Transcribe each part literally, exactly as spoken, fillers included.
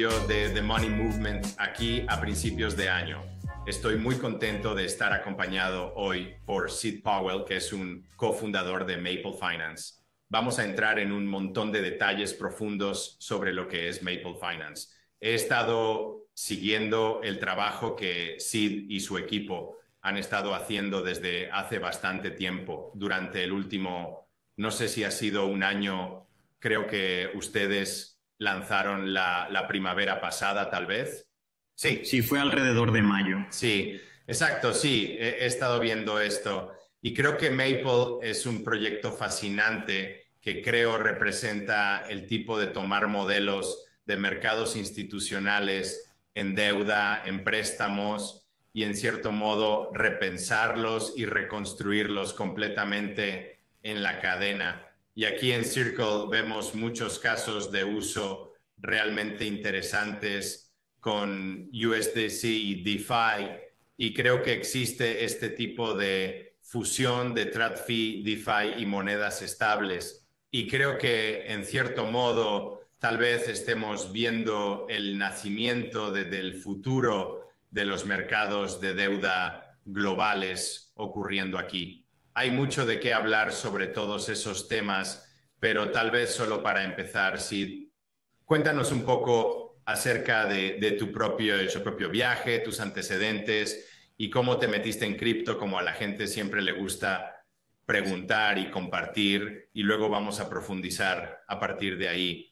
episodio de The Money Movement aquí a principios de año. Estoy muy contento de estar acompañado hoy por Sid Powell, que es un cofundador de Maple Finance. Vamos a entrar en un montón de detalles profundos sobre lo que es Maple Finance. He estado siguiendo el trabajo que Sid y su equipo han estado haciendo desde hace bastante tiempo, durante el último, no sé si ha sido un año, creo que ustedes lanzaron la, la primavera pasada, tal vez. Sí. Sí, fue alrededor de mayo. Sí, exacto, sí, he, he estado viendo esto. Y creo que Maple es un proyecto fascinante que creo representa el tipo de tomar modelos de mercados institucionales en deuda, en préstamos y en cierto modo repensarlos y reconstruirlos completamente en la cadena. Y aquí en Circle vemos muchos casos de uso realmente interesantes con U S D C y DeFi, y creo que existe este tipo de fusión de TradFi, DeFi y monedas estables. Y creo que en cierto modo tal vez estemos viendo el nacimiento de, del futuro de los mercados de deuda globales ocurriendo aquí. Hay mucho de qué hablar sobre todos esos temas, pero tal vez solo para empezar, Sid, cuéntanos un poco acerca de, de tu propio, de tu propio viaje, tus antecedentes y cómo te metiste en cripto, como a la gente siempre le gusta preguntar y compartir, y luego vamos a profundizar a partir de ahí.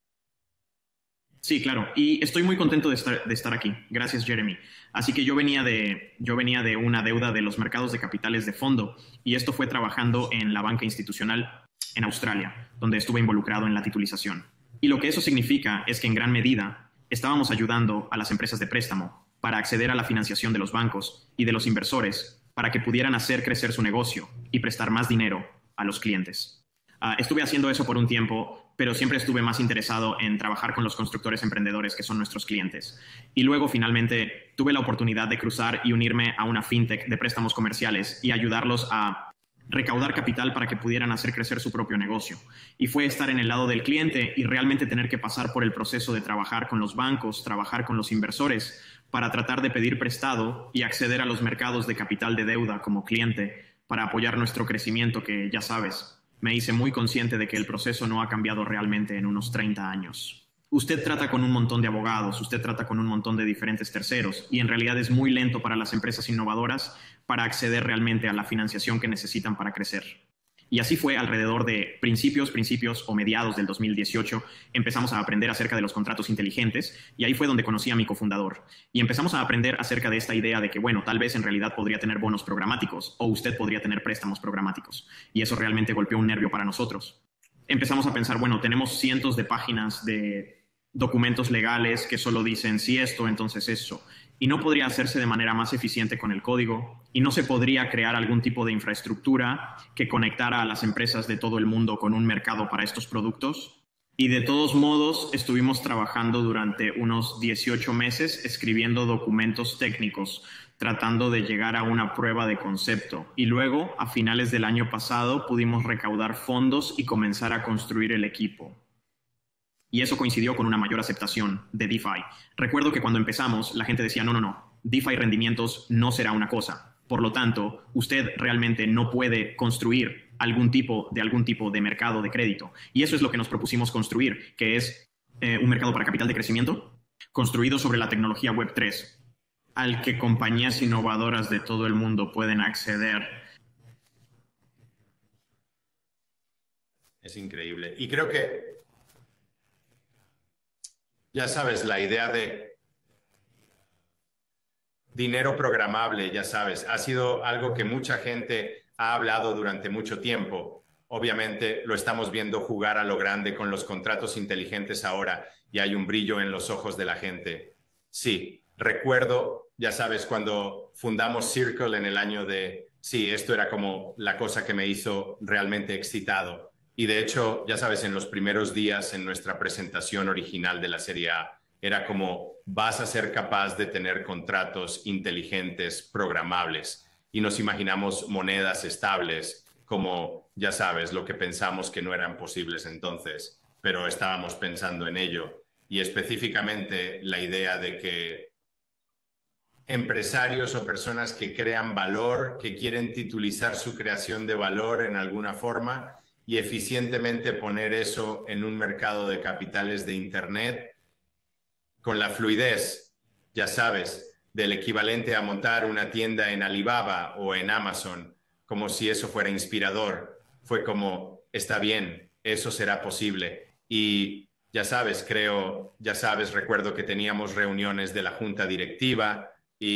Sí, claro, y estoy muy contento de estar, de estar aquí. Gracias, Jeremy. Así que yo venía, de, yo venía de una deuda de los mercados de capitales de fondo, y esto fue trabajando en la banca institucional en Australia, donde estuve involucrado en la titulización. Y lo que eso significa es que en gran medida estábamos ayudando a las empresas de préstamo para acceder a la financiación de los bancos y de los inversores para que pudieran hacer crecer su negocio y prestar más dinero a los clientes. Uh, estuve haciendo eso por un tiempo, pero siempre estuve más interesado en trabajar con los constructores emprendedores que son nuestros clientes. Y luego finalmente tuve la oportunidad de cruzar y unirme a una fintech de préstamos comerciales y ayudarlos a recaudar capital para que pudieran hacer crecer su propio negocio. Y fue estar en el lado del cliente y realmente tener que pasar por el proceso de trabajar con los bancos, trabajar con los inversores para tratar de pedir prestado y acceder a los mercados de capital de deuda como cliente para apoyar nuestro crecimiento, que ya sabes, me hice muy consciente de que el proceso no ha cambiado realmente en unos treinta años. Usted trata con un montón de abogados, usted trata con un montón de diferentes terceros y en realidad es muy lento para las empresas innovadoras para acceder realmente a la financiación que necesitan para crecer. Y así fue alrededor de principios, principios o mediados del dos mil dieciocho, empezamos a aprender acerca de los contratos inteligentes y ahí fue donde conocí a mi cofundador. Y empezamos a aprender acerca de esta idea de que, bueno, tal vez en realidad podría tener bonos programáticos o usted podría tener préstamos programáticos. Y eso realmente golpeó un nervio para nosotros. Empezamos a pensar, bueno, tenemos cientos de páginas de documentos legales que solo dicen si esto, entonces eso. Y no podría hacerse de manera más eficiente con el código y no se podría crear algún tipo de infraestructura que conectara a las empresas de todo el mundo con un mercado para estos productos. Y de todos modos estuvimos trabajando durante unos dieciocho meses escribiendo documentos técnicos, tratando de llegar a una prueba de concepto. Y luego, a finales del año pasado, pudimos recaudar fondos y comenzar a construir el equipo. Y eso coincidió con una mayor aceptación de DeFi. Recuerdo que cuando empezamos, la gente decía, no, no, no, DeFi rendimientos no será una cosa. Por lo tanto, usted realmente no puede construir algún tipo de algún tipo de mercado de crédito. Y eso es lo que nos propusimos construir, que es eh, un mercado para capital de crecimiento construido sobre la tecnología web tres, al que compañías innovadoras de todo el mundo pueden acceder. Es increíble. Y creo que ya sabes, la idea de dinero programable, ya sabes, ha sido algo que mucha gente ha hablado durante mucho tiempo. Obviamente lo estamos viendo jugar a lo grande con los contratos inteligentes ahora y hay un brillo en los ojos de la gente. Sí, recuerdo, ya sabes, cuando fundamos Circle en el año de... Sí, esto era como la cosa que me hizo realmente excitado. Y de hecho, ya sabes, en los primeros días en nuestra presentación original de la serie A, era como, vas a ser capaz de tener contratos inteligentes, programables. Y nos imaginamos monedas estables, como, ya sabes, lo que pensamos que no eran posibles entonces, pero estábamos pensando en ello. y específicamente la idea de que empresarios o personas que crean valor, que quieren titulizar su creación de valor en alguna forma y eficientemente poner eso en un mercado de capitales de Internet con la fluidez, ya sabes, del equivalente a montar una tienda en Alibaba o en Amazon, como si eso fuera inspirador. Fue como, está bien, eso será posible. Y ya sabes, creo, ya sabes, recuerdo que teníamos reuniones de la junta directiva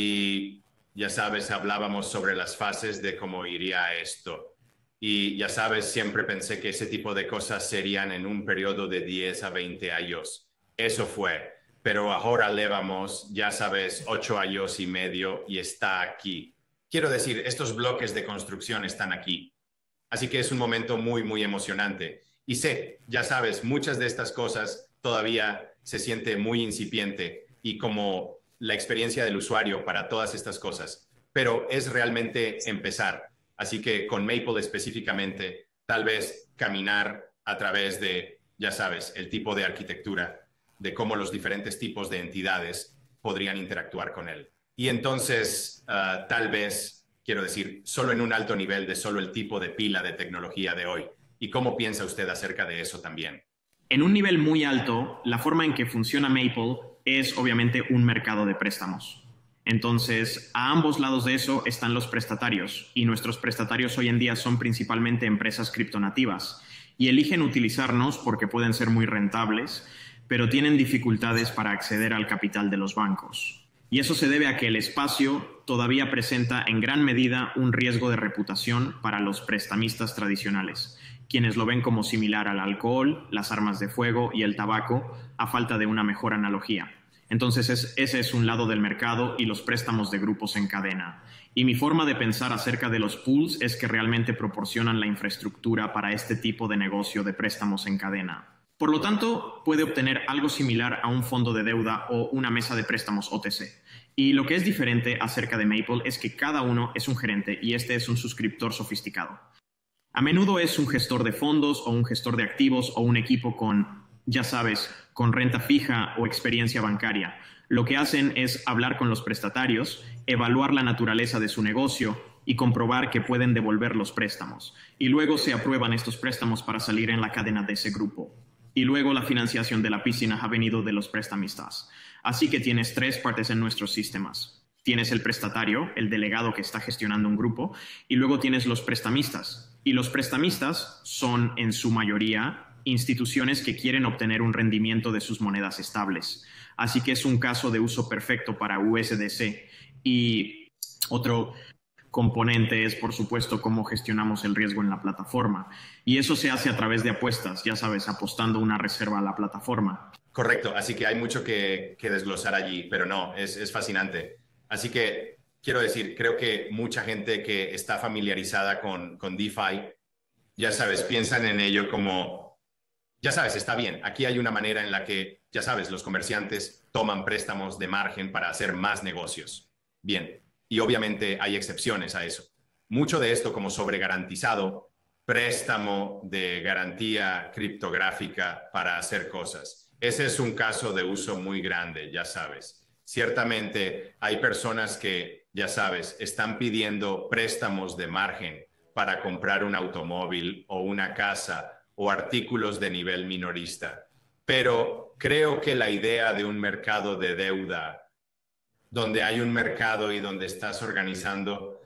y ya sabes, hablábamos sobre las fases de cómo iría esto. Y ya sabes, siempre pensé que ese tipo de cosas serían en un periodo de diez a veinte años. Eso fue. Pero ahora llevamos, ya sabes, ocho años y medio y está aquí. Quiero decir, estos bloques de construcción están aquí. Así que es un momento muy, muy emocionante. Y sé, ya sabes, muchas de estas cosas todavía se siente muy incipiente y como la experiencia del usuario para todas estas cosas. Pero es realmente empezar. Así que con Maple específicamente, tal vez caminar a través de, ya sabes, el tipo de arquitectura, de cómo los diferentes tipos de entidades podrían interactuar con él. Y entonces, uh, tal vez, quiero decir, solo en un alto nivel de solo el tipo de pila de tecnología de hoy. ¿Y cómo piensa usted acerca de eso también? En un nivel muy alto, la forma en que funciona Maple es obviamente un mercado de préstamos. Entonces, a ambos lados de eso están los prestatarios, y nuestros prestatarios hoy en día son principalmente empresas criptonativas, y eligen utilizarnos porque pueden ser muy rentables, pero tienen dificultades para acceder al capital de los bancos. Y eso se debe a que el espacio todavía presenta en gran medida un riesgo de reputación para los prestamistas tradicionales, quienes lo ven como similar al alcohol, las armas de fuego y el tabaco, a falta de una mejor analogía. Entonces es, ese es un lado del mercado y los préstamos de grupos en cadena. Y mi forma de pensar acerca de los pools es que realmente proporcionan la infraestructura para este tipo de negocio de préstamos en cadena. Por lo tanto, puede obtener algo similar a un fondo de deuda o una mesa de préstamos O T C. Y lo que es diferente acerca de Maple es que cada uno es un gerente y este es un suscriptor sofisticado. A menudo es un gestor de fondos o un gestor de activos o un equipo con, ya sabes, con renta fija o experiencia bancaria. Lo que hacen es hablar con los prestatarios, evaluar la naturaleza de su negocio y comprobar que pueden devolver los préstamos. Y luego se aprueban estos préstamos para salir en la cadena de ese grupo. Y luego la financiación de la piscina ha venido de los prestamistas. Así que tienes tres partes en nuestros sistemas. Tienes el prestatario, el delegado que está gestionando un grupo, y luego tienes los prestamistas. Y los prestamistas son, en su mayoría, instituciones que quieren obtener un rendimiento de sus monedas estables. Así que es un caso de uso perfecto para U S D C. Y otro componente es, por supuesto, cómo gestionamos el riesgo en la plataforma. Y eso se hace a través de apuestas, ya sabes, apostando una reserva a la plataforma. Correcto, así que hay mucho que, que desglosar allí, pero no, es, es fascinante. Así que quiero decir, creo que mucha gente que está familiarizada con, con DeFi, ya sabes, piensan en ello como, ya sabes, está bien, aquí hay una manera en la que, ya sabes, los comerciantes toman préstamos de margen para hacer más negocios. Bien. Y obviamente hay excepciones a eso. Mucho de esto como sobregarantizado, préstamo de garantía criptográfica para hacer cosas. Ese es un caso de uso muy grande, ya sabes. Ciertamente hay personas que, ya sabes, están pidiendo préstamos de margen para comprar un automóvil o una casa o artículos de nivel minorista. Pero creo que la idea de un mercado de deuda donde hay un mercado y donde estás organizando,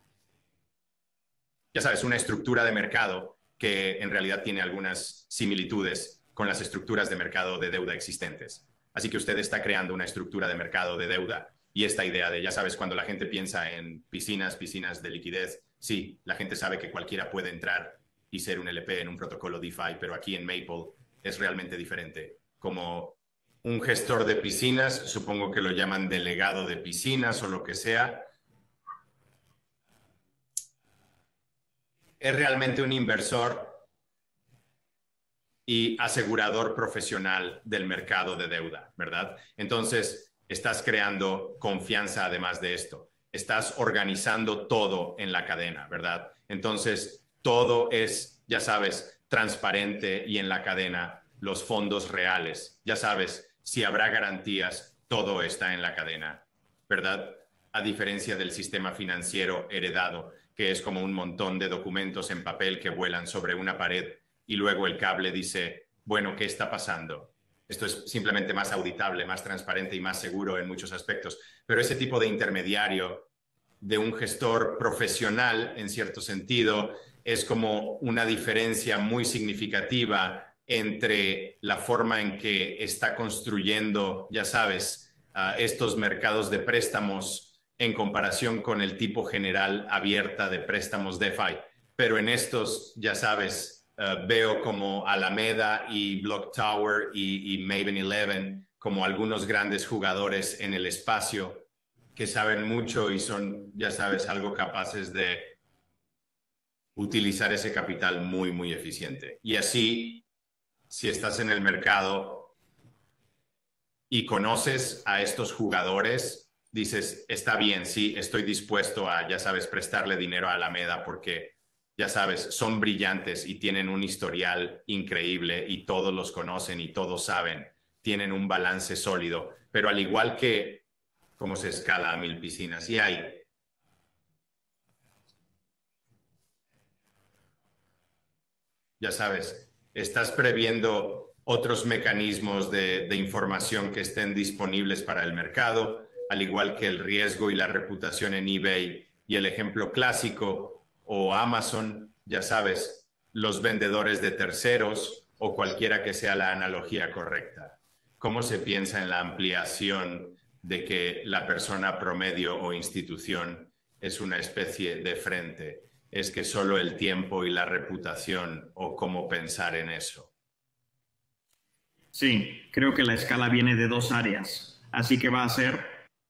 ya sabes, una estructura de mercado que en realidad tiene algunas similitudes con las estructuras de mercado de deuda existentes. Así que usted está creando una estructura de mercado de deuda y esta idea de, ya sabes, cuando la gente piensa en piscinas, piscinas de liquidez, sí, la gente sabe que cualquiera puede entrar y ser un L P en un protocolo DeFi, pero aquí en Maple es realmente diferente. Como un gestor de piscinas, supongo que lo llaman delegado de piscinas o lo que sea, es realmente un inversor y asegurador profesional del mercado de deuda, ¿verdad? Entonces, estás creando confianza además de esto. Estás organizando todo en la cadena, ¿verdad? Entonces, todo es, ya sabes, transparente y en la cadena, los fondos reales. Ya sabes, si habrá garantías, todo está en la cadena, ¿verdad? A diferencia del sistema financiero heredado, que es como un montón de documentos en papel que vuelan sobre una pared y luego el cable dice, bueno, ¿qué está pasando? Esto es simplemente más auditable, más transparente y más seguro en muchos aspectos. Pero ese tipo de intermediario, de un gestor profesional, en cierto sentido, es como una diferencia muy significativa entre la forma en que está construyendo, ya sabes, uh, estos mercados de préstamos en comparación con el tipo general abierta de préstamos DeFi. Pero en estos, ya sabes, Uh, veo como Alameda y Block Tower y, y Maven Eleven como algunos grandes jugadores en el espacio que saben mucho y son, ya sabes, algo capaces de utilizar ese capital muy, muy eficiente. Y así, si estás en el mercado y conoces a estos jugadores, dices, está bien, sí, estoy dispuesto a, ya sabes, prestarle dinero a Alameda porque ya sabes, son brillantes y tienen un historial increíble y todos los conocen y todos saben, tienen un balance sólido, pero al igual que cómo se escala a mil piscinas, y hay ya sabes, estás previendo otros mecanismos de, de información que estén disponibles para el mercado, al igual que el riesgo y la reputación en eBay y el ejemplo clásico, o Amazon, ya sabes, los vendedores de terceros o cualquiera que sea la analogía correcta. ¿Cómo se piensa en la ampliación de que la persona promedio o institución es una especie de frente? ¿Es que solo el tiempo y la reputación o cómo pensar en eso? Sí, creo que la escala viene de dos áreas, así que va a ser...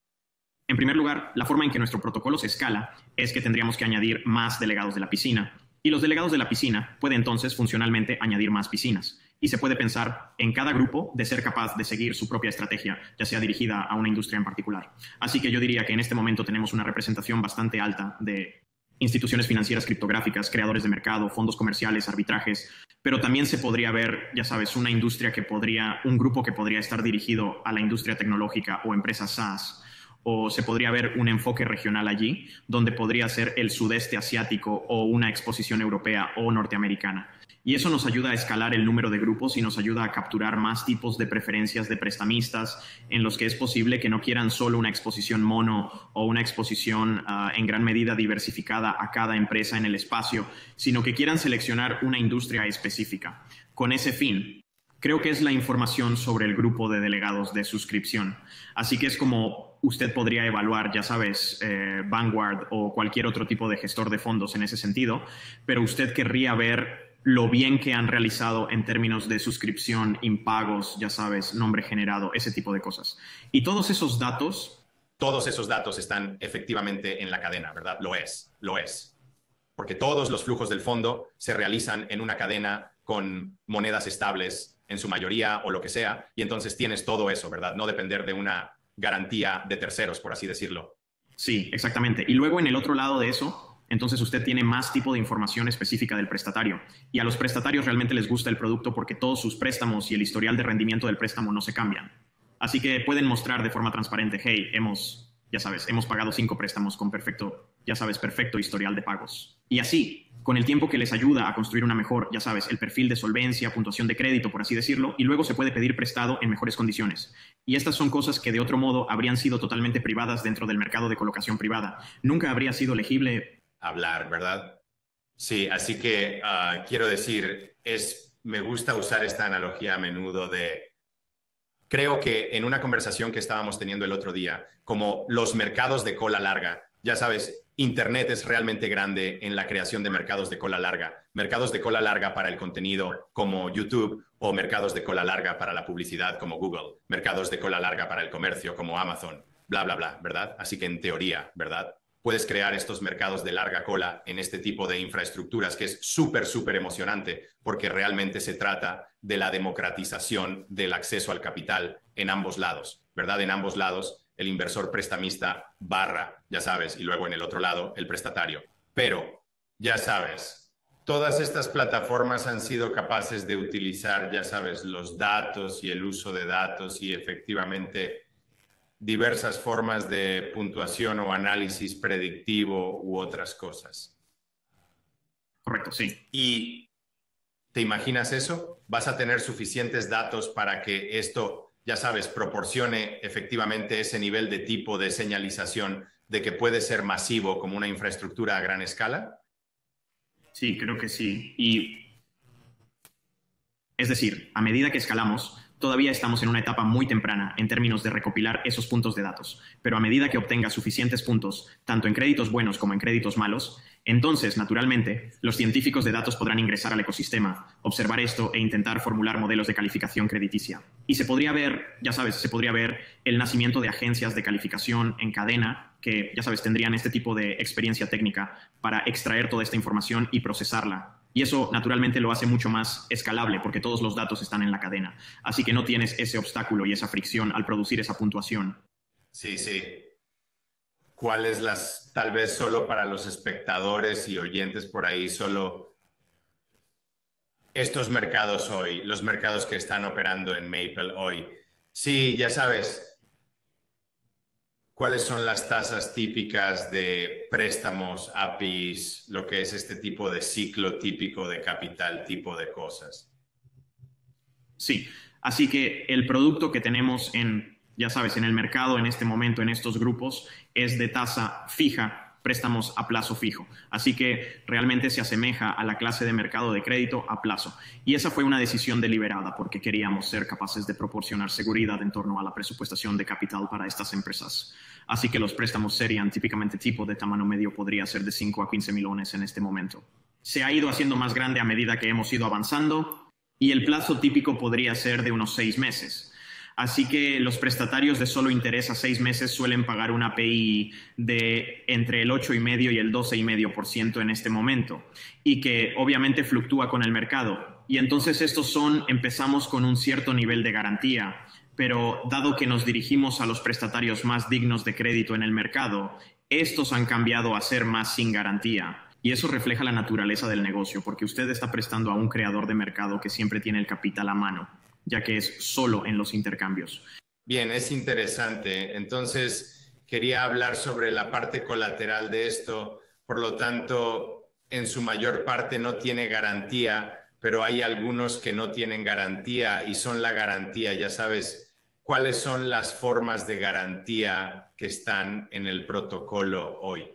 En primer lugar, la forma en que nuestro protocolo se escala es que tendríamos que añadir más delegados de la piscina. Y los delegados de la piscina pueden entonces funcionalmente añadir más piscinas. Y se puede pensar en cada grupo de ser capaz de seguir su propia estrategia, ya sea dirigida a una industria en particular. Así que yo diría que en este momento tenemos una representación bastante alta de instituciones financieras criptográficas, creadores de mercado, fondos comerciales, arbitrajes, pero también se podría ver, ya sabes, una industria que podría, un grupo que podría estar dirigido a la industria tecnológica o empresas SaaS. O se podría ver un enfoque regional allí, donde podría ser el sudeste asiático o una exposición europea o norteamericana. Y eso nos ayuda a escalar el número de grupos y nos ayuda a capturar más tipos de preferencias de prestamistas en los que es posible que no quieran solo una exposición mono o una exposición uh, en gran medida diversificada a cada empresa en el espacio, sino que quieran seleccionar una industria específica. Con ese fin, creo que es la información sobre el grupo de delegados de suscripción. Así que es como usted podría evaluar, ya sabes, eh, Vanguard o cualquier otro tipo de gestor de fondos en ese sentido, pero usted querría ver lo bien que han realizado en términos de suscripción, impagos, ya sabes, nombre generado, ese tipo de cosas. Y todos esos datos... Todos esos datos están efectivamente en la cadena, ¿verdad? Lo es, lo es. Porque todos los flujos del fondo se realizan en una cadena con monedas estables en su mayoría o lo que sea, y entonces tienes todo eso, ¿verdad? No depender de una garantía de terceros, por así decirlo. Sí, exactamente. Y luego en el otro lado de eso, entonces usted tiene más tipo de información específica del prestatario. Y a los prestatarios realmente les gusta el producto porque todos sus préstamos y el historial de rendimiento del préstamo no se cambian. Así que pueden mostrar de forma transparente, hey, hemos, ya sabes, hemos pagado cinco préstamos con perfecto, ya sabes, perfecto historial de pagos. Y así, con el tiempo que les ayuda a construir una mejor, ya sabes, el perfil de solvencia, puntuación de crédito, por así decirlo, y luego se puede pedir prestado en mejores condiciones. Y estas son cosas que de otro modo habrían sido totalmente privadas dentro del mercado de colocación privada. Nunca habría sido legible hablar, ¿verdad? Sí, así que uh, quiero decir, es, me gusta usar esta analogía a menudo de... Creo que en una conversación que estábamos teniendo el otro día, como los mercados de cola larga, ya sabes, Internet es realmente grande en la creación de mercados de cola larga. Mercados de cola larga para el contenido como YouTube o mercados de cola larga para la publicidad como Google. Mercados de cola larga para el comercio como Amazon, bla, bla, bla, ¿verdad? Así que en teoría, ¿verdad? Puedes crear estos mercados de larga cola en este tipo de infraestructuras que es súper, súper emocionante porque realmente se trata de la democratización del acceso al capital en ambos lados, ¿verdad? En ambos lados. El inversor prestamista barra, ya sabes, y luego en el otro lado, el prestatario. Pero, ya sabes, todas estas plataformas han sido capaces de utilizar, ya sabes, los datos y el uso de datos y efectivamente diversas formas de puntuación o análisis predictivo u otras cosas. Correcto, sí. ¿Y te imaginas eso? ¿Vas a tener suficientes datos para que esto, ya sabes, proporcione efectivamente ese nivel de tipo de señalización de que puede ser masivo como una infraestructura a gran escala? Sí, creo que sí. Y es decir, a medida que escalamos, todavía estamos en una etapa muy temprana en términos de recopilar esos puntos de datos, pero a medida que obtenga suficientes puntos, tanto en créditos buenos como en créditos malos, entonces, naturalmente, los científicos de datos podrán ingresar al ecosistema, observar esto e intentar formular modelos de calificación crediticia. Y se podría ver, ya sabes, se podría ver el nacimiento de agencias de calificación en cadena que, ya sabes, tendrían este tipo de experiencia técnica para extraer toda esta información y procesarla. Y eso, naturalmente, lo hace mucho más escalable porque todos los datos están en la cadena. Así que no tienes ese obstáculo y esa fricción al producir esa puntuación. Sí, sí. ¿Cuáles las, tal vez solo para los espectadores y oyentes por ahí, solo estos mercados hoy, los mercados que están operando en Maple hoy? Sí, ya sabes, ¿cuáles son las tasas típicas de préstamos, A P Is, lo que es este tipo de ciclo típico de capital, tipo de cosas? Sí, así que el producto que tenemos en, ya sabes, en el mercado en este momento, en estos grupos, es de tasa fija, préstamos a plazo fijo. Así que realmente se asemeja a la clase de mercado de crédito a plazo. Y esa fue una decisión deliberada porque queríamos ser capaces de proporcionar seguridad en torno a la presupuestación de capital para estas empresas. Así que los préstamos serían típicamente tipo de tamaño medio, podría ser de cinco a quince millones en este momento. Se ha ido haciendo más grande a medida que hemos ido avanzando y el plazo típico podría ser de unos seis meses. Así que los prestatarios de solo interés a seis meses suelen pagar una A P I de entre el ocho coma cinco y el doce coma cinco por ciento en este momento y que obviamente fluctúa con el mercado. Y entonces estos son, empezamos con un cierto nivel de garantía, pero dado que nos dirigimos a los prestatarios más dignos de crédito en el mercado, estos han cambiado a ser más sin garantía. Y eso refleja la naturaleza del negocio, porque usted está prestando a un creador de mercado que siempre tiene el capital a mano, ya que es solo en los intercambios. Bien, es interesante. Entonces, quería hablar sobre la parte colateral de esto. Por lo tanto, en su mayor parte no tiene garantía, pero hay algunos que no tienen garantía y son la garantía. Ya sabes, ¿cuáles son las formas de garantía que están en el protocolo hoy?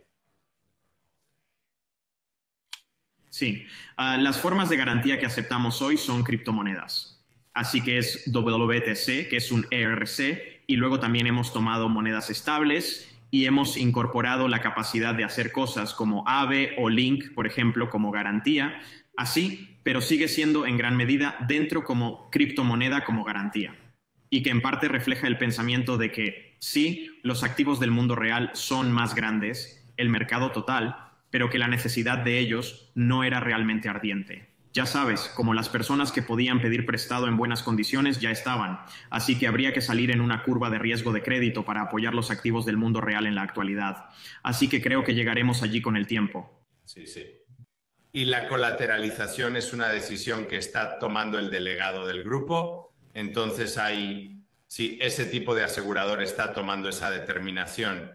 Sí, uh, las formas de garantía que aceptamos hoy son criptomonedas. Así que es W T C, que es un E R C, y luego también hemos tomado monedas estables y hemos incorporado la capacidad de hacer cosas como Aave o Link, por ejemplo, como garantía, así, pero sigue siendo en gran medida dentro como criptomoneda como garantía. Y que en parte refleja el pensamiento de que sí, los activos del mundo real son más grandes, el mercado total, pero que la necesidad de ellos no era realmente ardiente. Ya sabes, como las personas que podían pedir prestado en buenas condiciones ya estaban, así que habría que salir en una curva de riesgo de crédito para apoyar los activos del mundo real en la actualidad. Así que creo que llegaremos allí con el tiempo. Sí, sí. Y la colateralización es una decisión que está tomando el delegado del grupo, entonces hay, sí, ese tipo de asegurador está tomando esa determinación.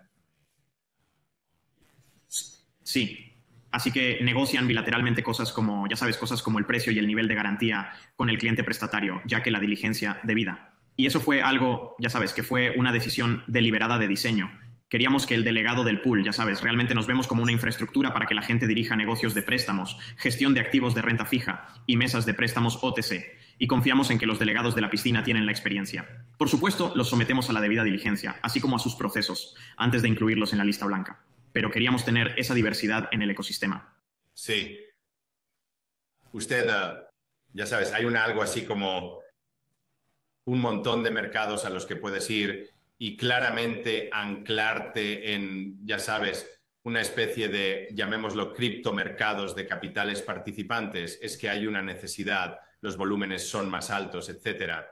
Sí, así que negocian bilateralmente cosas como, ya sabes, cosas como el precio y el nivel de garantía con el cliente prestatario, ya que la diligencia debida. Y eso fue algo, ya sabes, que fue una decisión deliberada de diseño. Queríamos que el delegado del pool, ya sabes, realmente nos vemos como una infraestructura para que la gente dirija negocios de préstamos, gestión de activos de renta fija y mesas de préstamos O T C. Y confiamos en que los delegados de la piscina tienen la experiencia. Por supuesto, los sometemos a la debida diligencia, así como a sus procesos, antes de incluirlos en la lista blanca. Pero queríamos tener esa diversidad en el ecosistema. Sí. Usted, uh, ya sabes, hay una, algo así como un montón de mercados a los que puedes ir y claramente anclarte en, ya sabes, una especie de, llamémoslo, criptomercados de capitales participantes. Es que hay una necesidad, los volúmenes son más altos, etcétera.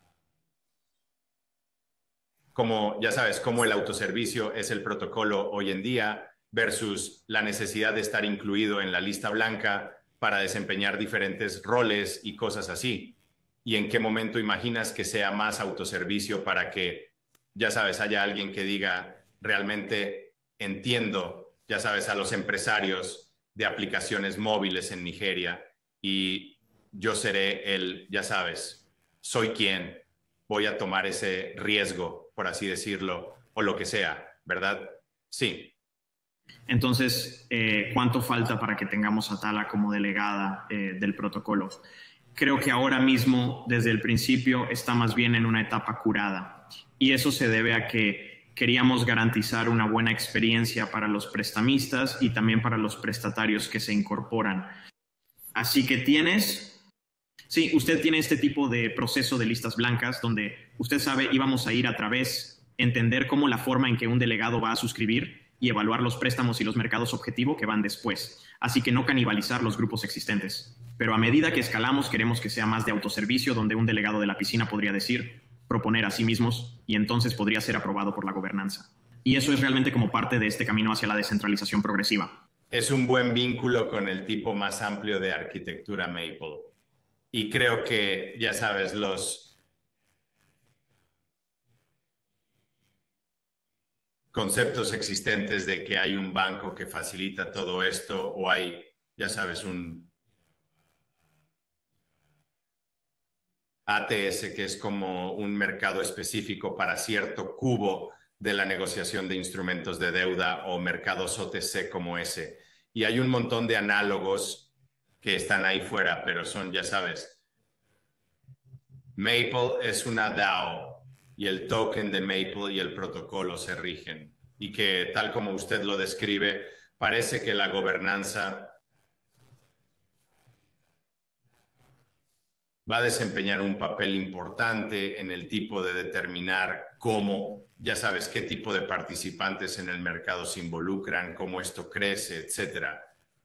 Como, ya sabes, como el autoservicio es el protocolo hoy en día versus la necesidad de estar incluido en la lista blanca. para desempeñar diferentes roles y cosas así. ¿Y en qué momento imaginas que sea más autoservicio para que, ya sabes, haya alguien que diga, realmente entiendo, ya sabes, a los empresarios de aplicaciones móviles en Nigeria y yo seré el, ya sabes, soy quien, voy a tomar ese riesgo, por así decirlo, o lo que sea, ¿verdad? Sí. Entonces, eh, ¿cuánto falta para que tengamos a Tala como delegada eh, del protocolo? Creo que ahora mismo, desde el principio, está más bien en una etapa curada. Y eso se debe a que queríamos garantizar una buena experiencia para los prestamistas y también para los prestatarios que se incorporan. Así que tienes... Sí, usted tiene este tipo de proceso de listas blancas donde usted sabe, íbamos a ir a través, entender cómo la forma en que un delegado va a suscribir y evaluar los préstamos y los mercados objetivo que van después. Así que no canibalizar los grupos existentes. Pero a medida que escalamos, queremos que sea más de autoservicio, donde un delegado de la piscina podría decir, proponer a sí mismos, y entonces podría ser aprobado por la gobernanza. Y eso es realmente como parte de este camino hacia la descentralización progresiva. Es un buen vínculo con el tipo más amplio de arquitectura Maple. Y creo que, ya sabes, los conceptos existentes de que hay un banco que facilita todo esto o hay, ya sabes, un A T S que es como un mercado específico para cierto cubo de la negociación de instrumentos de deuda o mercados O T C como ese. Y hay un montón de análogos que están ahí fuera, pero son, ya sabes, Maple es una DAO y el token de Maple y el protocolo se rigen. Y que, tal como usted lo describe, parece que la gobernanza va a desempeñar un papel importante en el tipo de determinar cómo, ya sabes, qué tipo de participantes en el mercado se involucran, cómo esto crece, etcétera.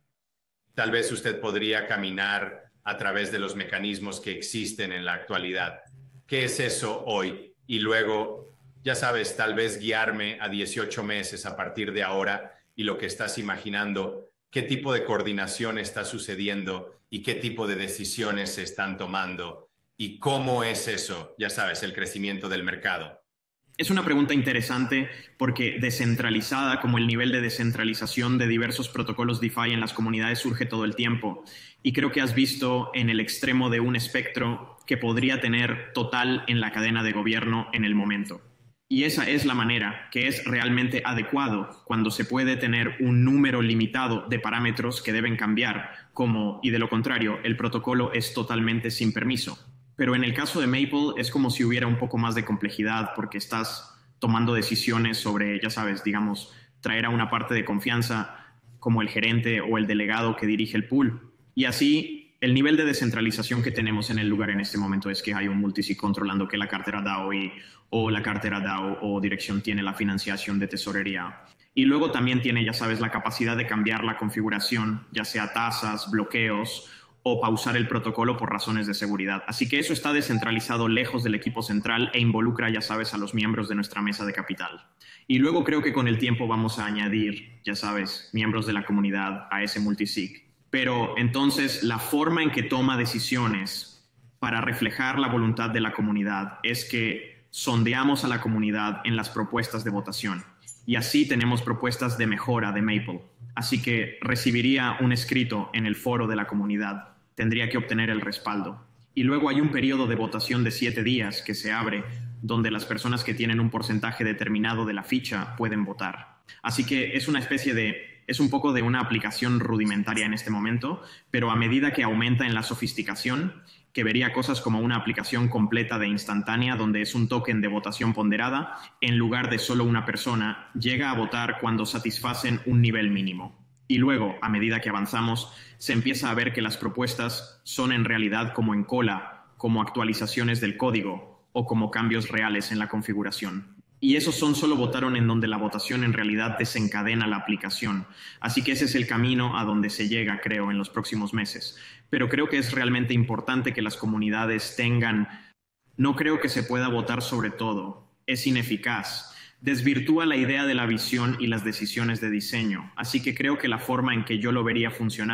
Tal vez usted podría caminar a través de los mecanismos que existen en la actualidad. ¿Qué es eso hoy? Y luego, ya sabes, tal vez guiarme a dieciocho meses a partir de ahora y lo que estás imaginando, qué tipo de coordinación está sucediendo y qué tipo de decisiones se están tomando y cómo es eso, ya sabes, el crecimiento del mercado. Es una pregunta interesante porque descentralizada, como el nivel de descentralización de diversos protocolos DeFi en las comunidades surge todo el tiempo. Y creo que has visto en el extremo de un espectro que podría tener total en la cadena de gobierno en el momento. Y esa es la manera que es realmente adecuado cuando se puede tener un número limitado de parámetros que deben cambiar, como, y de lo contrario, el protocolo es totalmente sin permiso. Pero en el caso de Maple es como si hubiera un poco más de complejidad porque estás tomando decisiones sobre, ya sabes, digamos, traer a una parte de confianza como el gerente o el delegado que dirige el pool. Y así, el nivel de descentralización que tenemos en el lugar en este momento es que hay un multisig controlando que la cartera DAO y, o la cartera DAO o dirección tiene la financiación de tesorería. Y luego también tiene, ya sabes, la capacidad de cambiar la configuración, ya sea tasas, bloqueos o pausar el protocolo por razones de seguridad. Así que eso está descentralizado lejos del equipo central e involucra, ya sabes, a los miembros de nuestra mesa de capital. Y luego creo que con el tiempo vamos a añadir, ya sabes, miembros de la comunidad a ese multisig. Pero entonces la forma en que toma decisiones para reflejar la voluntad de la comunidad es que sondeamos a la comunidad en las propuestas de votación. Y así tenemos propuestas de mejora de Maple. Así que recibiría un escrito en el foro de la comunidad. Tendría que obtener el respaldo. Y luego hay un periodo de votación de siete días que se abre, donde las personas que tienen un porcentaje determinado de la ficha pueden votar. Así que es una especie de... Es un poco de una aplicación rudimentaria en este momento, pero a medida que aumenta en la sofisticación, que vería cosas como una aplicación completa de instantánea donde es un token de votación ponderada, en lugar de solo una persona, llega a votar cuando satisfacen un nivel mínimo. Y luego, a medida que avanzamos, se empieza a ver que las propuestas son en realidad como en cola, como actualizaciones del código o como cambios reales en la configuración. Y esos son solo votaron en donde la votación en realidad desencadena la aplicación. Así que ese es el camino a donde se llega, creo, en los próximos meses. Pero creo que es realmente importante que las comunidades tengan... No creo que se pueda votar sobre todo. Es ineficaz. Desvirtúa la idea de la visión y las decisiones de diseño. Así que creo que la forma en que yo lo vería funcionar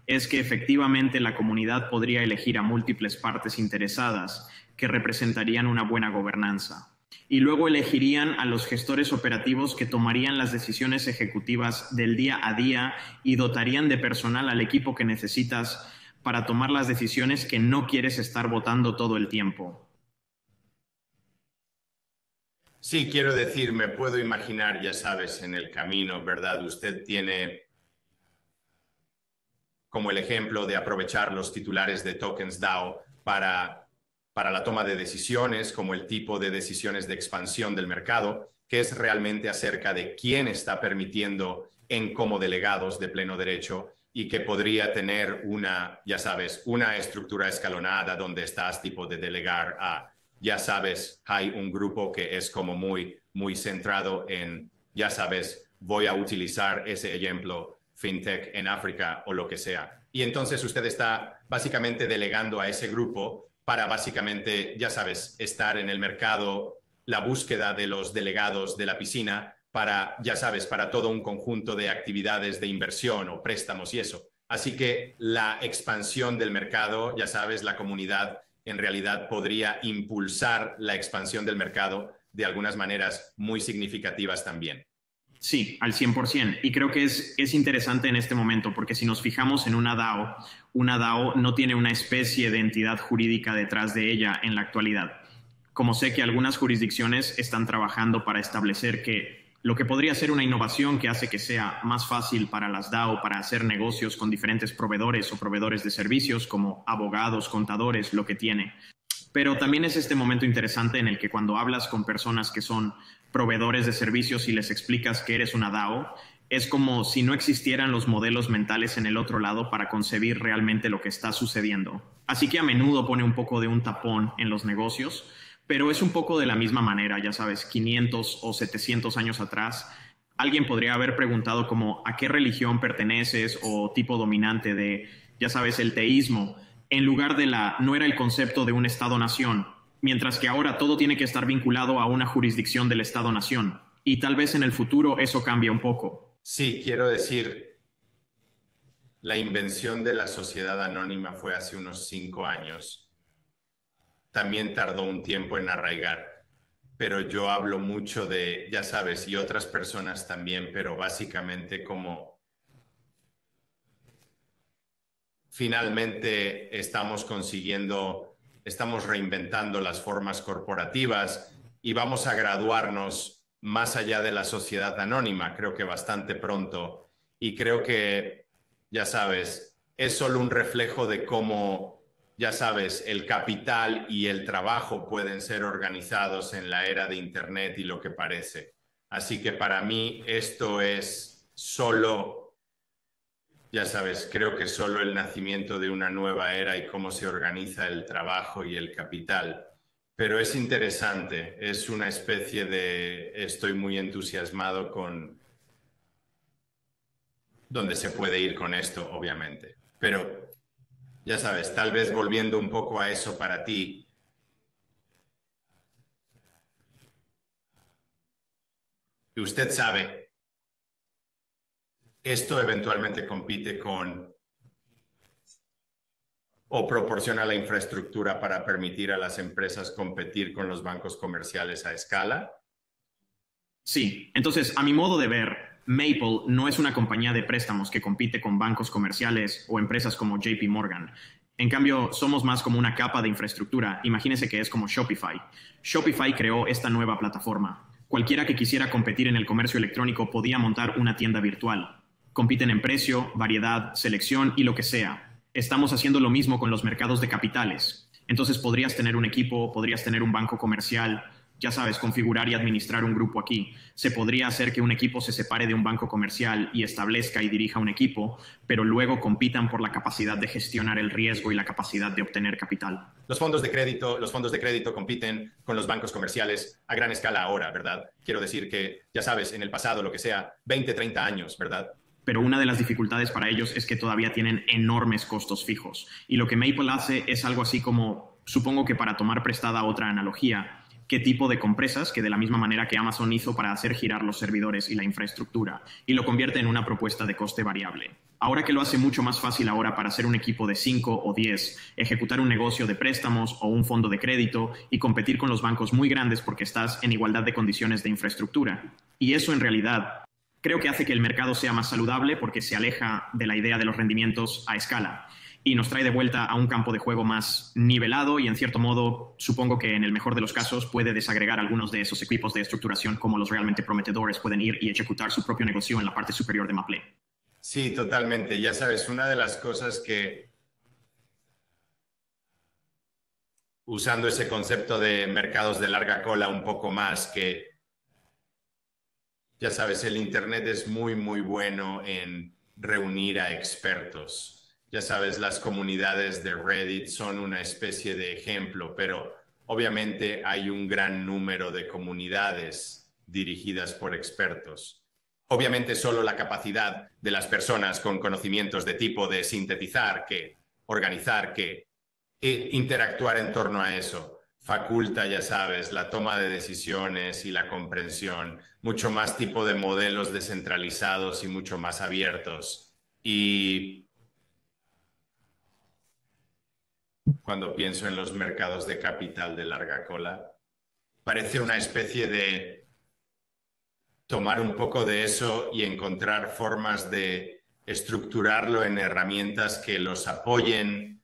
es que efectivamente la comunidad podría elegir a múltiples partes interesadas que representarían una buena gobernanza. Y luego elegirían a los gestores operativos que tomarían las decisiones ejecutivas del día a día y dotarían de personal al equipo que necesitas para tomar las decisiones que no quieres estar votando todo el tiempo. Sí, quiero decir, me puedo imaginar, ya sabes, en el camino, ¿verdad? Usted tiene como el ejemplo de aprovechar los titulares de tokens DAO para, para la toma de decisiones, como el tipo de decisiones de expansión del mercado, que es realmente acerca de quién está permitiendo en como delegados de pleno derecho y que podría tener una, ya sabes, una estructura escalonada donde estás tipo de delegar a, ya sabes, hay un grupo que es como muy, muy centrado en, ya sabes, voy a utilizar ese ejemplo fintech en África o lo que sea. Y entonces usted está básicamente delegando a ese grupo para básicamente, ya sabes, estar en el mercado, la búsqueda de los delegados de la piscina para, ya sabes, para todo un conjunto de actividades de inversión o préstamos y eso. Así que la expansión del mercado, ya sabes, la comunidad en realidad podría impulsar la expansión del mercado de algunas maneras muy significativas también. Sí, al cien por ciento. Y creo que es, es interesante en este momento, porque si nos fijamos en una DAO, una DAO no tiene una especie de entidad jurídica detrás de ella en la actualidad. Como sé que algunas jurisdicciones están trabajando para establecer que lo que podría ser una innovación que hace que sea más fácil para las DAO para hacer negocios con diferentes proveedores o proveedores de servicios como abogados, contadores, lo que tiene. Pero también es este momento interesante en el que cuando hablas con personas que son proveedores de servicios y les explicas que eres una DAO, es como si no existieran los modelos mentales en el otro lado para concebir realmente lo que está sucediendo. Así que a menudo pone un poco de un tapón en los negocios, pero es un poco de la misma manera, ya sabes, quinientos o setecientos años atrás, alguien podría haber preguntado como a qué religión perteneces o tipo dominante de, ya sabes, el teísmo, en lugar de la, no era el concepto de un Estado-nación, mientras que ahora todo tiene que estar vinculado a una jurisdicción del Estado-nación. Y tal vez en el futuro eso cambie un poco. Sí, quiero decir, la invención de la sociedad anónima fue hace unos cinco años. También tardó un tiempo en arraigar, pero yo hablo mucho de, ya sabes, y otras personas también, pero básicamente como finalmente estamos consiguiendo, estamos reinventando las formas corporativas y vamos a graduarnos más allá de la sociedad anónima, creo que bastante pronto. Y creo que, ya sabes, es solo un reflejo de cómo, ya sabes, el capital y el trabajo pueden ser organizados en la era de Internet y lo que parece. Así que para mí esto es solo... Ya sabes, creo que solo el nacimiento de una nueva era y cómo se organiza el trabajo y el capital. Pero es interesante, es una especie de... Estoy muy entusiasmado con dónde se puede ir con esto, obviamente. Pero, ya sabes, tal vez volviendo un poco a eso para ti. Y usted sabe... Esto eventualmente compite con o proporciona la infraestructura para permitir a las empresas competir con los bancos comerciales a escala. Sí, entonces a mi modo de ver, Maple no es una compañía de préstamos que compite con bancos comerciales o empresas como J P Morgan. En cambio, somos más como una capa de infraestructura. Imagínese que es como Shopify. Shopify creó esta nueva plataforma. Cualquiera que quisiera competir en el comercio electrónico podía montar una tienda virtual. Compiten en precio, variedad, selección y lo que sea. Estamos haciendo lo mismo con los mercados de capitales. Entonces podrías tener un equipo, podrías tener un banco comercial, ya sabes, configurar y administrar un grupo aquí. Se podría hacer que un equipo se separe de un banco comercial y establezca y dirija un equipo, pero luego compitan por la capacidad de gestionar el riesgo y la capacidad de obtener capital. Los fondos de crédito, los fondos de crédito compiten con los bancos comerciales a gran escala ahora, ¿verdad? Quiero decir que, ya sabes, en el pasado, lo que sea, veinte, treinta años, ¿verdad? Pero una de las dificultades para ellos es que todavía tienen enormes costos fijos. Y lo que Maple hace es algo así como, supongo que para tomar prestada otra analogía, qué tipo de compresas, que de la misma manera que Amazon hizo para hacer girar los servidores y la infraestructura, y lo convierte en una propuesta de coste variable. Ahora que lo hace mucho más fácil ahora para ser un equipo de cinco o diez, ejecutar un negocio de préstamos o un fondo de crédito y competir con los bancos muy grandes porque estás en igualdad de condiciones de infraestructura. Y eso en realidad creo que hace que el mercado sea más saludable porque se aleja de la idea de los rendimientos a escala y nos trae de vuelta a un campo de juego más nivelado y en cierto modo supongo que en el mejor de los casos puede desagregar algunos de esos equipos de estructuración como los realmente prometedores pueden ir y ejecutar su propio negocio en la parte superior de Maple. Sí, totalmente. Ya sabes, una de las cosas que, usando ese concepto de mercados de larga cola un poco más, que ya sabes, el Internet es muy, muy bueno en reunir a expertos. Ya sabes, las comunidades de Reddit son una especie de ejemplo, pero obviamente hay un gran número de comunidades dirigidas por expertos. Obviamente solo la capacidad de las personas con conocimientos de tipo de sintetizar, que organizar, que e interactuar en torno a eso, faculta, ya sabes, la toma de decisiones y la comprensión, mucho más tipo de modelos descentralizados y mucho más abiertos. Y cuando pienso en los mercados de capital de larga cola, parece una especie de tomar un poco de eso y encontrar formas de estructurarlo en herramientas que los apoyen,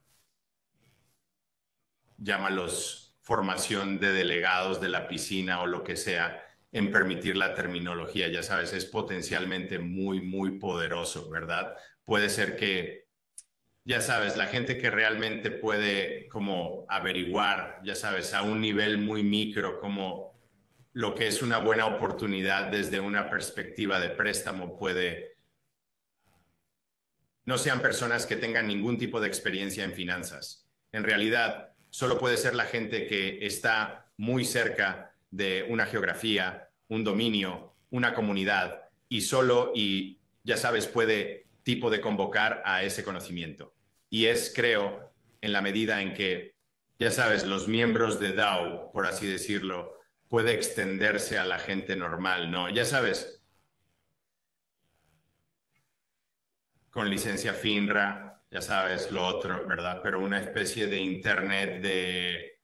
llámalos formación de delegados de la piscina o lo que sea, en permitir la terminología. Ya sabes, es potencialmente muy, muy poderoso, ¿verdad? Puede ser que, ya sabes, la gente que realmente puede como averiguar, ya sabes, a un nivel muy micro, como lo que es una buena oportunidad desde una perspectiva de préstamo puede... No sean personas que tengan ningún tipo de experiencia en finanzas. En realidad, solo puede ser la gente que está muy cerca de una geografía, un dominio, una comunidad y solo, y ya sabes, puede tipo de convocar a ese conocimiento. Y es, creo, en la medida en que, ya sabes, los miembros de DAO, por así decirlo, puede extenderse a la gente normal, ¿no? Ya sabes, con licencia FINRA, ya sabes, lo otro, ¿verdad? Pero una especie de Internet de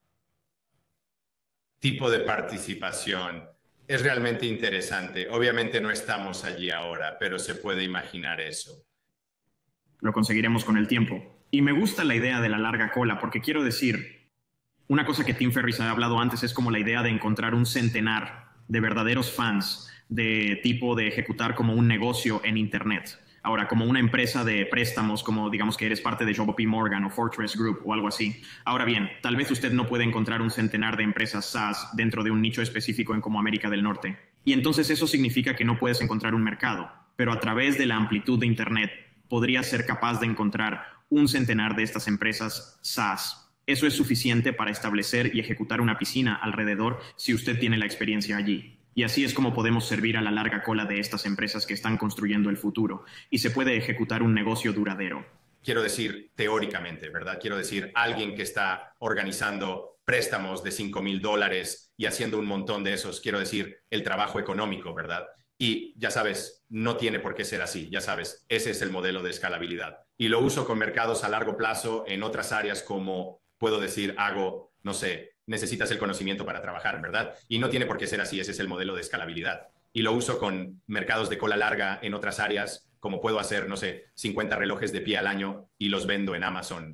tipo de participación. Es realmente interesante. Obviamente no estamos allí ahora, pero se puede imaginar eso. Lo conseguiremos con el tiempo. Y me gusta la idea de la larga cola, porque quiero decir... Una cosa que Tim Ferriss ha hablado antes es como la idea de encontrar un centenar de verdaderos fans de tipo de ejecutar como un negocio en Internet. Ahora, como una empresa de préstamos, como digamos que eres parte de J P Morgan o Fortress Group o algo así. Ahora bien, tal vez usted no puede encontrar un centenar de empresas SaaS dentro de un nicho específico en como América del Norte. Y entonces eso significa que no puedes encontrar un mercado. Pero a través de la amplitud de Internet podrías ser capaz de encontrar un centenar de estas empresas SaaS. Eso es suficiente para establecer y ejecutar una piscina alrededor si usted tiene la experiencia allí. Y así es como podemos servir a la larga cola de estas empresas que están construyendo el futuro. Y se puede ejecutar un negocio duradero. Quiero decir, teóricamente, ¿verdad? Quiero decir, alguien que está organizando préstamos de cinco mil dólares y haciendo un montón de esos, quiero decir, el trabajo económico, ¿verdad? Y ya sabes, no tiene por qué ser así, ya sabes, ese es el modelo de escalabilidad. Y lo uso con mercados a largo plazo en otras áreas como... Puedo decir, hago, no sé, necesitas el conocimiento para trabajar, ¿verdad? Y no tiene por qué ser así, ese es el modelo de escalabilidad. Y lo uso con mercados de cola larga en otras áreas, como puedo hacer, no sé, cincuenta relojes de pie al año y los vendo en Amazon.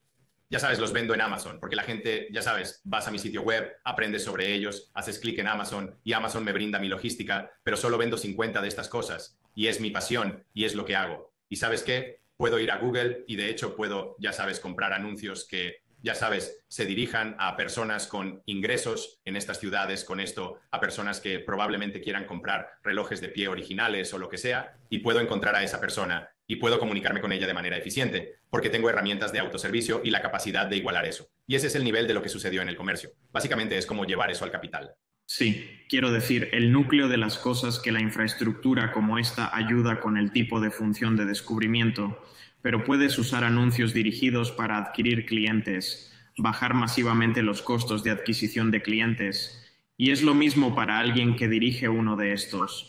Ya sabes, los vendo en Amazon, porque la gente, ya sabes, vas a mi sitio web, aprendes sobre ellos, haces clic en Amazon y Amazon me brinda mi logística, pero solo vendo cincuenta de estas cosas y es mi pasión y es lo que hago. ¿Y sabes qué? Puedo ir a Google y de hecho puedo, ya sabes, comprar anuncios que... ya sabes, se dirijan a personas con ingresos en estas ciudades, con esto, a personas que probablemente quieran comprar relojes de pie originales o lo que sea, y puedo encontrar a esa persona y puedo comunicarme con ella de manera eficiente, porque tengo herramientas de autoservicio y la capacidad de igualar eso. Y ese es el nivel de lo que sucedió en el comercio. Básicamente es como llevar eso al capital. Sí, quiero decir, el núcleo de las cosas que la infraestructura como esta ayuda con el tipo de función de descubrimiento, pero puedes usar anuncios dirigidos para adquirir clientes, bajar masivamente los costos de adquisición de clientes, y es lo mismo para alguien que dirige uno de estos.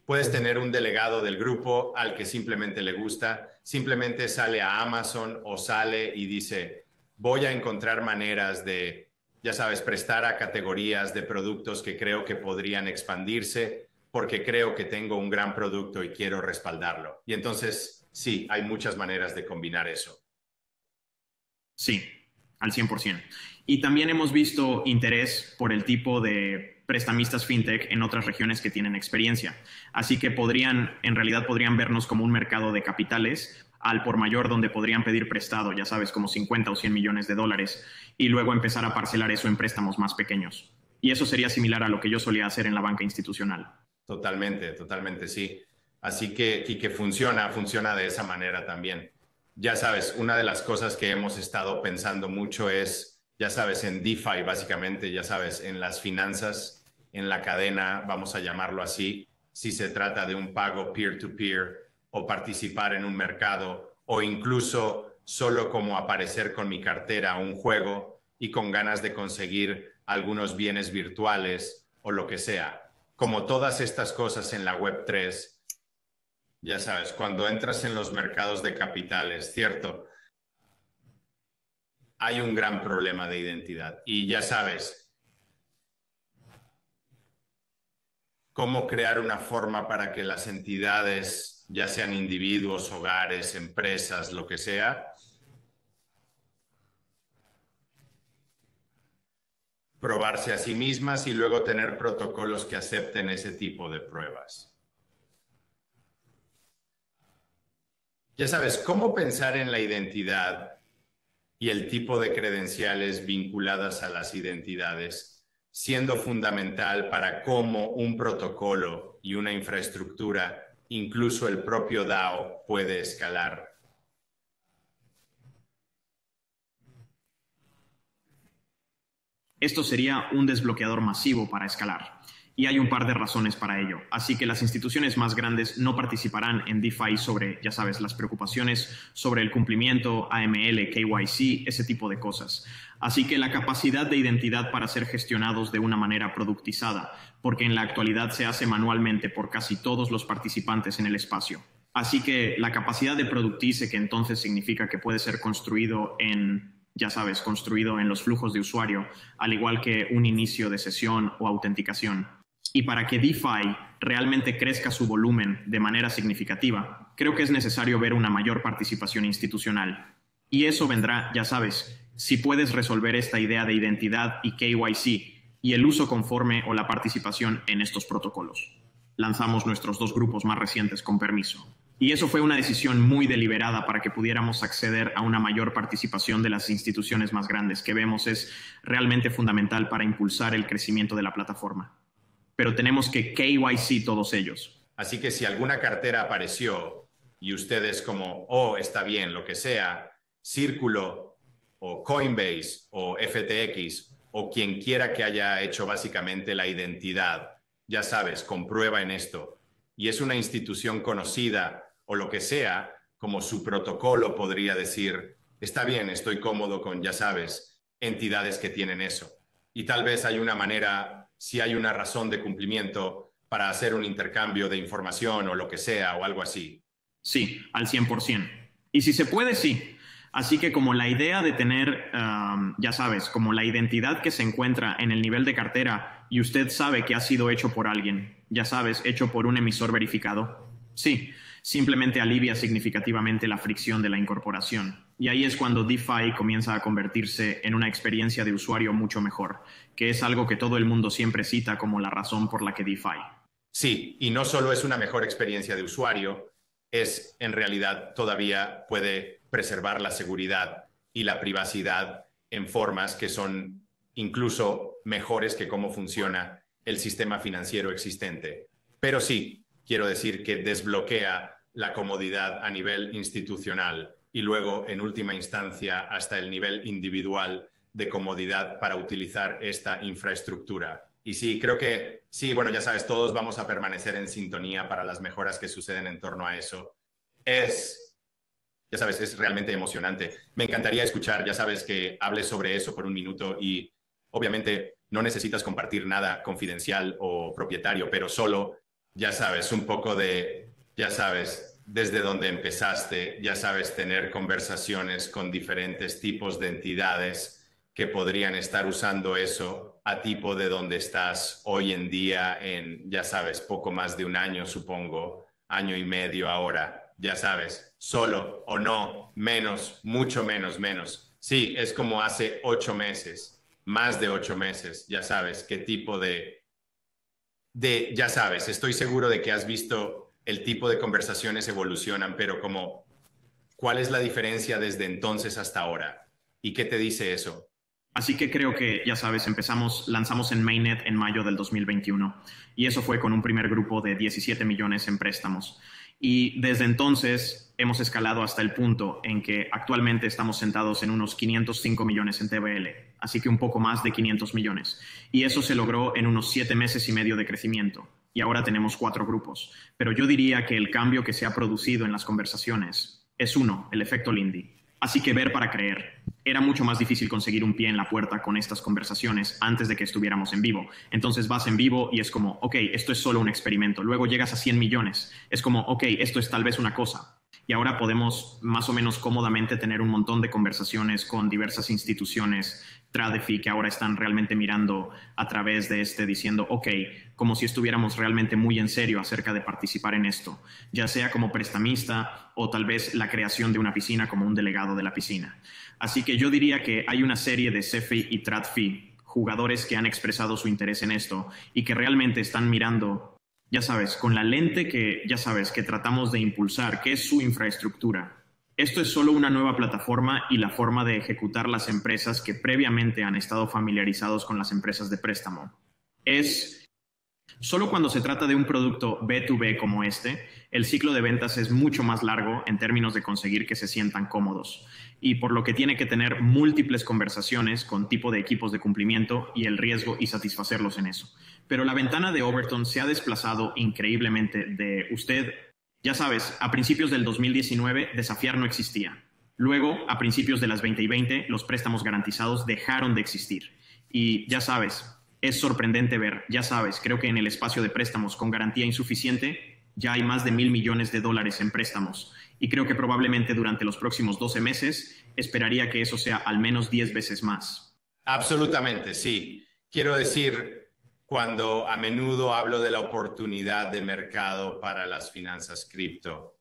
Puedes tener un delegado del grupo al que simplemente le gusta, simplemente sale a Amazon o sale y dice, voy a encontrar maneras de, ya sabes, prestar a categorías de productos que creo que podrían expandirse porque creo que tengo un gran producto y quiero respaldarlo. Y entonces, sí, hay muchas maneras de combinar eso. Sí, al cien por ciento. Y también hemos visto interés por el tipo de prestamistas fintech en otras regiones que tienen experiencia. Así que podrían, en realidad podrían vernos como un mercado de capitales al por mayor donde podrían pedir prestado, ya sabes, como cincuenta o cien millones de dólares y luego empezar a parcelar eso en préstamos más pequeños. Y eso sería similar a lo que yo solía hacer en la banca institucional. Totalmente, totalmente, sí. Así que, y que funciona, funciona de esa manera también. Ya sabes, una de las cosas que hemos estado pensando mucho es, ya sabes, en DeFi básicamente, ya sabes, en las finanzas, en la cadena, vamos a llamarlo así, si se trata de un pago peer-to-peer o participar en un mercado o incluso solo como aparecer con mi cartera un juego y con ganas de conseguir algunos bienes virtuales o lo que sea. Como todas estas cosas en la web tres, ya sabes, cuando entras en los mercados de capitales, ¿cierto? Hay un gran problema de identidad y ya sabes, cómo crear una forma para que las entidades, ya sean individuos, hogares, empresas, lo que sea, probarse a sí mismas y luego tener protocolos que acepten ese tipo de pruebas. Ya sabes, cómo pensar en la identidad y el tipo de credenciales vinculadas a las identidades, siendo fundamental para cómo un protocolo y una infraestructura, incluso el propio DAO, puede escalar. Esto sería un desbloqueador masivo para escalar. Y hay un par de razones para ello. Así que las instituciones más grandes no participarán en DeFi sobre, ya sabes, las preocupaciones sobre el cumplimiento, A M L, K Y C, ese tipo de cosas. Así que la capacidad de identidad para ser gestionados de una manera productizada, porque en la actualidad se hace manualmente por casi todos los participantes en el espacio. Así que la capacidad de productice, que entonces significa que puede ser construido en, ya sabes, construido en los flujos de usuario, al igual que un inicio de sesión o autenticación. Y para que DeFi realmente crezca su volumen de manera significativa, creo que es necesario ver una mayor participación institucional. Y eso vendrá, ya sabes, si puedes resolver esta idea de identidad y K Y C y el uso conforme o la participación en estos protocolos. Lanzamos nuestros dos grupos más recientes con permiso. Y eso fue una decisión muy deliberada para que pudiéramos acceder a una mayor participación de las instituciones más grandes, que vemos es realmente fundamental para impulsar el crecimiento de la plataforma. Pero tenemos que K Y C todos ellos. Así que si alguna cartera apareció y ustedes como, oh, está bien, lo que sea, Círculo o Coinbase o F T X o quien quiera que haya hecho básicamente la identidad, ya sabes, comprueba en esto, y es una institución conocida o lo que sea, como su protocolo podría decir, está bien, estoy cómodo con, ya sabes, entidades que tienen eso. Y tal vez hay una manera, si hay una razón de cumplimiento para hacer un intercambio de información o lo que sea o algo así. Sí, al cien por ciento. Y si se puede, sí. Así que como la idea de tener, um, ya sabes, como la identidad que se encuentra en el nivel de cartera y usted sabe que ha sido hecho por alguien, ya sabes, hecho por un emisor verificado, sí, simplemente alivia significativamente la fricción de la incorporación. Y ahí es cuando DeFi comienza a convertirse en una experiencia de usuario mucho mejor, que es algo que todo el mundo siempre cita como la razón por la que DeFi. Sí, y no solo es una mejor experiencia de usuario, es en realidad todavía puede preservar la seguridad y la privacidad en formas que son incluso mejores que cómo funciona el sistema financiero existente. Pero sí, quiero decir que desbloquea la comodidad a nivel institucional y luego, en última instancia, hasta el nivel individual de comodidad para utilizar esta infraestructura. Y sí, creo que sí, bueno, ya sabes, todos vamos a permanecer en sintonía para las mejoras que suceden en torno a eso. Es, ya sabes, es realmente emocionante. Me encantaría escuchar, ya sabes, que hables sobre eso por un minuto y obviamente no necesitas compartir nada confidencial o propietario, pero solo ya sabes, un poco de, ya sabes, desde donde empezaste, ya sabes, tener conversaciones con diferentes tipos de entidades que podrían estar usando eso a tipo de donde estás hoy en día en, ya sabes, poco más de un año, supongo, año y medio ahora, ya sabes, solo o no, menos, mucho menos, menos. Sí, es como hace ocho meses, más de ocho meses, ya sabes, qué tipo de de, ya sabes, estoy seguro de que has visto el tipo de conversaciones evolucionan, pero como, ¿cuál es la diferencia desde entonces hasta ahora? ¿Y qué te dice eso? Así que creo que, ya sabes, empezamos, lanzamos en Mainnet en mayo del dos mil veintiuno y eso fue con un primer grupo de diecisiete millones en préstamos. Y desde entonces hemos escalado hasta el punto en que actualmente estamos sentados en unos quinientos cinco millones en T V L, así que un poco más de quinientos millones. Y eso se logró en unos siete meses y medio de crecimiento. Y ahora tenemos cuatro grupos. Pero yo diría que el cambio que se ha producido en las conversaciones es uno, el efecto Lindy. Así que ver para creer. Era mucho más difícil conseguir un pie en la puerta con estas conversaciones antes de que estuviéramos en vivo. Entonces vas en vivo y es como, ok, esto es solo un experimento. Luego llegas a cien millones. Es como, ok, esto es tal vez una cosa. Y ahora podemos más o menos cómodamente tener un montón de conversaciones con diversas instituciones, Tradefi, que ahora están realmente mirando a través de este, diciendo, ok, como si estuviéramos realmente muy en serio acerca de participar en esto, ya sea como prestamista o tal vez la creación de una piscina como un delegado de la piscina. Así que yo diría que hay una serie de CeFi y TradFi, jugadores que han expresado su interés en esto y que realmente están mirando, ya sabes, con la lente que, ya sabes, que tratamos de impulsar, que es su infraestructura. Esto es solo una nueva plataforma y la forma de ejecutar las empresas que previamente han estado familiarizados con las empresas de préstamo. Es solo cuando se trata de un producto B dos B como este, el ciclo de ventas es mucho más largo en términos de conseguir que se sientan cómodos y por lo que tiene que tener múltiples conversaciones con tipo de equipos de cumplimiento y el riesgo y satisfacerlos en eso. Pero la ventana de Overton se ha desplazado increíblemente de usted. Ya sabes, a principios del dos mil diecinueve desafiar no existía. Luego, a principios de las veinte y veinte, los préstamos garantizados dejaron de existir. Y ya sabes, es sorprendente ver, ya sabes, creo que en el espacio de préstamos con garantía insuficiente ya hay más de mil millones de dólares en préstamos. Y creo que probablemente durante los próximos doce meses esperaría que eso sea al menos diez veces más. Absolutamente, sí. Quiero decir, cuando a menudo hablo de la oportunidad de mercado para las finanzas cripto,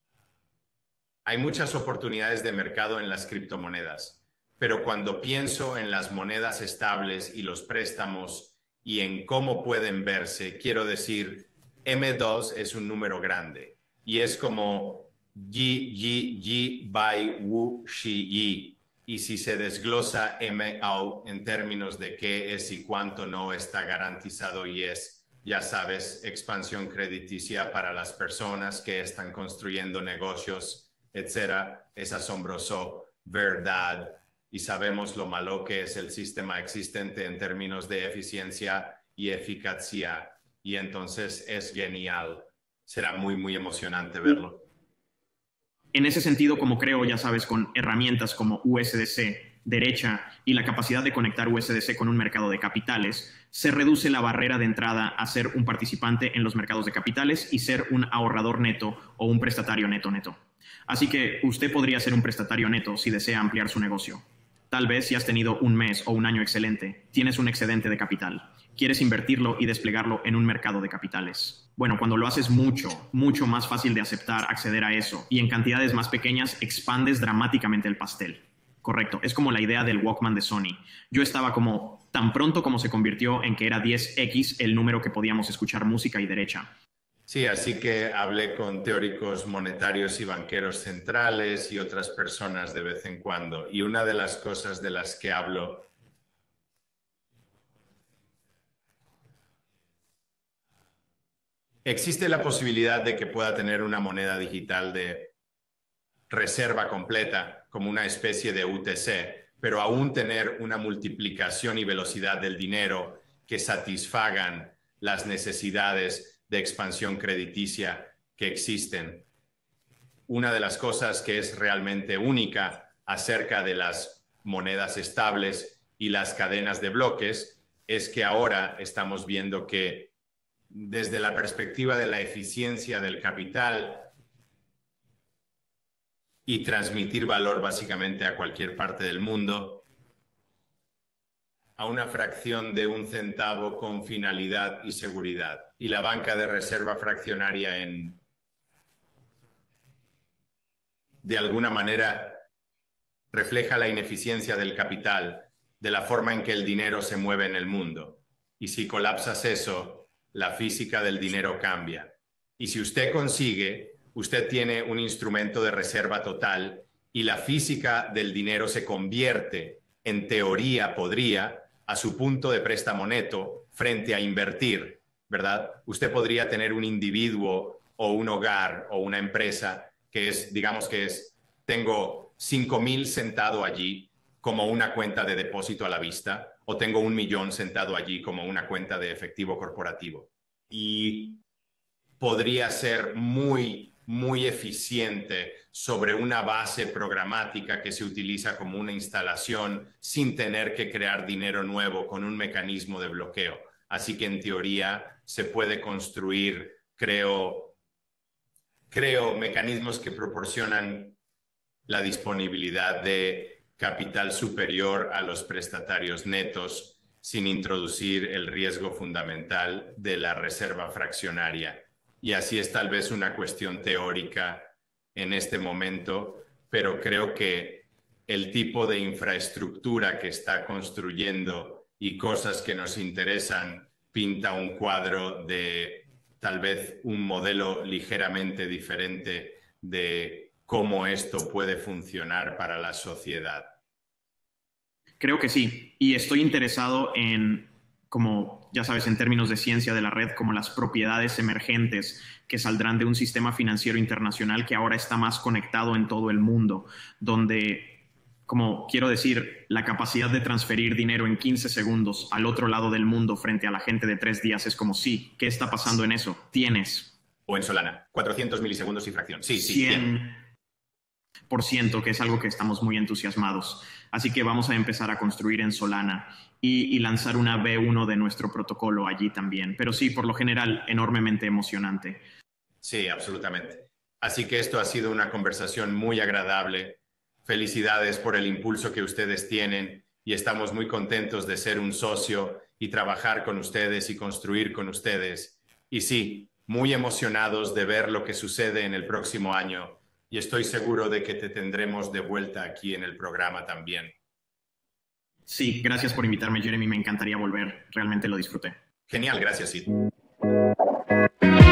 hay muchas oportunidades de mercado en las criptomonedas, pero cuando pienso en las monedas estables y los préstamos y en cómo pueden verse, quiero decir, M dos es un número grande y es como Yi, Yi, Yi, Bai, Wu, Shi, Yi. Y si se desglosa M O en términos de qué es y cuánto no está garantizado y es, ya sabes, expansión crediticia para las personas que están construyendo negocios, etcétera, es asombroso, verdad. Y sabemos lo malo que es el sistema existente en términos de eficiencia y eficacia. Y entonces es genial. Será muy, muy emocionante verlo. En ese sentido, como creo, ya sabes, con herramientas como U S D C, derecha y la capacidad de conectar U S D C con un mercado de capitales, se reduce la barrera de entrada a ser un participante en los mercados de capitales y ser un ahorrador neto o un prestatario neto neto. Así que usted podría ser un prestatario neto si desea ampliar su negocio. Tal vez si has tenido un mes o un año excelente, tienes un excedente de capital. Quieres invertirlo y desplegarlo en un mercado de capitales. Bueno, cuando lo haces mucho, mucho más fácil de aceptar acceder a eso y en cantidades más pequeñas expandes dramáticamente el pastel. Correcto, es como la idea del Walkman de Sony. Yo estaba como tan pronto como se convirtió en que era diez equis el número que podíamos escuchar música y derecha. Sí, así que hablé con teóricos monetarios y banqueros centrales y otras personas de vez en cuando. Y una de las cosas de las que hablo existe la posibilidad de que pueda tener una moneda digital de reserva completa, como una especie de U T C, pero aún tener una multiplicación y velocidad del dinero que satisfagan las necesidades de expansión crediticia que existen. Una de las cosas que es realmente única acerca de las monedas estables y las cadenas de bloques es que ahora estamos viendo que desde la perspectiva de la eficiencia del capital y transmitir valor básicamente a cualquier parte del mundo, a una fracción de un centavo con finalidad y seguridad. Y la banca de reserva fraccionaria en, de alguna manera, refleja la ineficiencia del capital, de la forma en que el dinero se mueve en el mundo. Y si colapsas eso, la física del dinero cambia. Y si usted consigue, usted tiene un instrumento de reserva total y la física del dinero se convierte, en teoría podría, a su punto de préstamo neto frente a invertir, ¿verdad? Usted podría tener un individuo o un hogar o una empresa que es, digamos que es, tengo cinco mil sentado allí como una cuenta de depósito a la vista, o tengo un millón sentado allí como una cuenta de efectivo corporativo. Y podría ser muy, muy eficiente sobre una base programática que se utiliza como una instalación sin tener que crear dinero nuevo con un mecanismo de bloqueo. Así que en teoría se puede construir, creo, creo mecanismos que proporcionan la disponibilidad de capital superior a los prestatarios netos sin introducir el riesgo fundamental de la reserva fraccionaria. Y así es tal vez una cuestión teórica en este momento, pero creo que el tipo de infraestructura que está construyendo y cosas que nos interesan pinta un cuadro de tal vez un modelo ligeramente diferente de cómo esto puede funcionar para la sociedad. Creo que sí, y estoy interesado en, como ya sabes, en términos de ciencia de la red, como las propiedades emergentes que saldrán de un sistema financiero internacional que ahora está más conectado en todo el mundo, donde, como quiero decir, la capacidad de transferir dinero en quince segundos al otro lado del mundo frente a la gente de tres días es como, sí, ¿qué está pasando en eso? Tienes. O en Solana, cuatrocientos milisegundos y fracción. Sí, sí. cien por ciento, que es algo que estamos muy entusiasmados. Así que vamos a empezar a construir en Solana y, y lanzar una V uno de nuestro protocolo allí también. Pero sí, por lo general, enormemente emocionante. Sí, absolutamente. Así que esto ha sido una conversación muy agradable. Felicidades por el impulso que ustedes tienen y estamos muy contentos de ser un socio y trabajar con ustedes y construir con ustedes. Y sí, muy emocionados de ver lo que sucede en el próximo año. Y estoy seguro de que te tendremos de vuelta aquí en el programa también. Sí, gracias por invitarme, Jeremy. Me encantaría volver. Realmente lo disfruté. Genial, gracias, Sid.